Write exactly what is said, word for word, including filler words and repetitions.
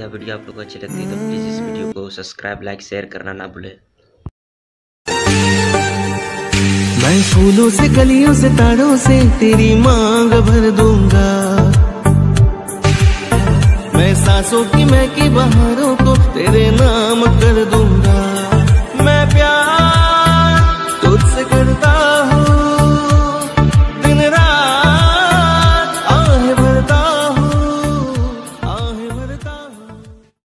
Video आप लोग को अच्छी लगती है तो प्लीज़ इस वीडियो को सब्सक्राइब लाइक शेयर करना ना भूलें। मैं फूलों से कलियों से तारों से तेरी मांग भर दूंगा, मैं सांसों की महकी बहारों को तेरे नाम कर दूंगा। मैं प्यार तुझसे करता